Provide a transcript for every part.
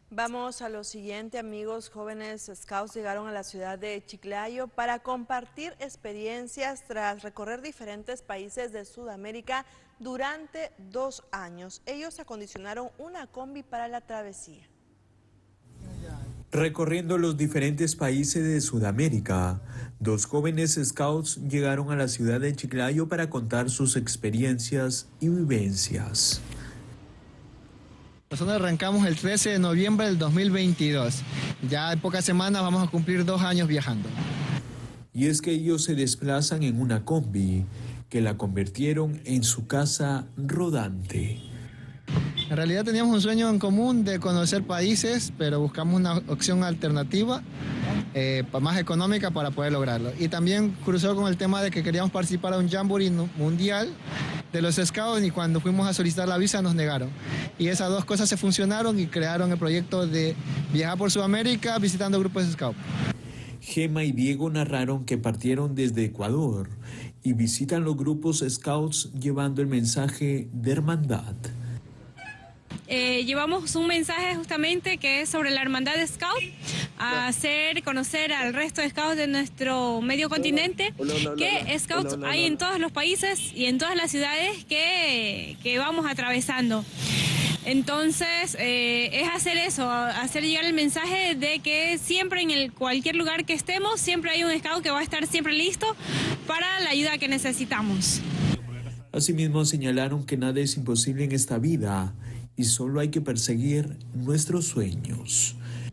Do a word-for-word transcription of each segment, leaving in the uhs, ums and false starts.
Vamos a lo siguiente, amigos. Jóvenes scouts llegaron a la ciudad de Chiclayo para compartir experiencias tras recorrer diferentes países de Sudamérica durante dos años. Ellos acondicionaron una combi para la travesía. Recorriendo los diferentes países de Sudamérica, dos jóvenes scouts llegaron a la ciudad de Chiclayo para contar sus experiencias y vivencias. Nosotros arrancamos el trece de noviembre del dos mil veintidós. Ya en pocas semanas vamos a cumplir dos años viajando. Y es que ellos se desplazan en una combi que la convirtieron en su casa rodante. En realidad teníamos un sueño en común de conocer países, pero buscamos una opción alternativa, eh, más económica para poder lograrlo. Y también cruzó con el tema de que queríamos participar a un jamboree mundial de los scouts y cuando fuimos a solicitar la visa nos negaron. Y esas dos cosas se funcionaron y crearon el proyecto de viajar por Sudamérica visitando grupos de scouts. Gema y Diego narraron que partieron desde Ecuador y visitan los grupos scouts llevando el mensaje de hermandad. Eh, llevamos un mensaje justamente que es sobre la hermandad de Scout, a hacer conocer al resto de Scouts de nuestro medio continente que Scouts hay en todos los países y en todas las ciudades que, que vamos atravesando. Entonces, eh, es hacer eso, hacer llegar el mensaje de que siempre en el, cualquier lugar que estemos, siempre hay un Scout que va a estar siempre listo para la ayuda que necesitamos. Asimismo, señalaron que nada es imposible en esta vida y solo hay que perseguir nuestros sueños.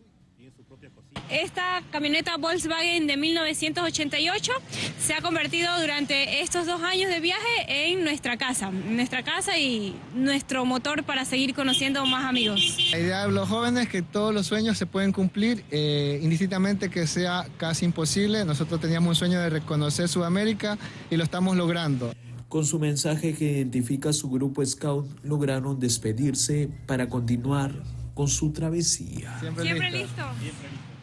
Esta camioneta Volkswagen de mil novecientos ochenta y ocho se ha convertido durante estos dos años de viaje en nuestra casa, nuestra casa y nuestro motor para seguir conociendo más amigos. La idea de los jóvenes es que todos los sueños se pueden cumplir, eh, indistintamente que sea casi imposible. Nosotros teníamos un sueño de reconocer Sudamérica y lo estamos logrando. Con su mensaje que identifica a su grupo scout, lograron despedirse para continuar con su travesía. Siempre, Siempre listo. listo.